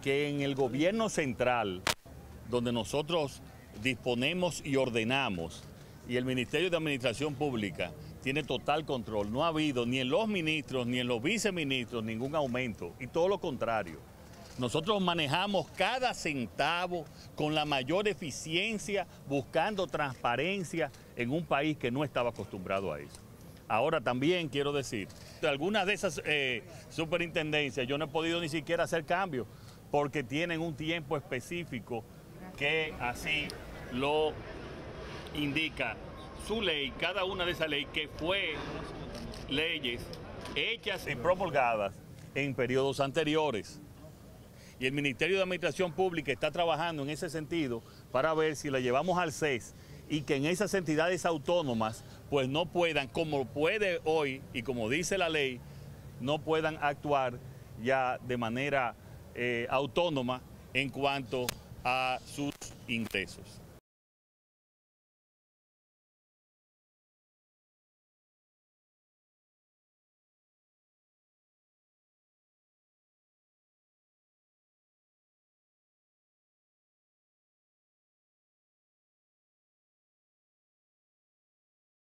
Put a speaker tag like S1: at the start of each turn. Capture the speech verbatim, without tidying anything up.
S1: que en el gobierno central, donde nosotros disponemos y ordenamos, y el Ministerio de Administración Pública tiene total control, no ha habido ni en los ministros ni en los viceministros ningún aumento, y todo lo contrario. Nosotros manejamos cada centavo con la mayor eficiencia, buscando transparencia en un país que no estaba acostumbrado a eso. Ahora también quiero decir, de algunas de esas eh, superintendencias yo no he podido ni siquiera hacer cambios porque tienen un tiempo específico que así lo indica su ley, cada una de esas leyes que fue leyes hechas y promulgadas en periodos anteriores. Y el Ministerio de Administración Pública está trabajando en ese sentido para ver si la llevamos al C E S y que en esas entidades autónomas pues no puedan, como puede hoy y como dice la ley, no puedan actuar ya de manera eh, autónoma en cuanto a sus ingresos.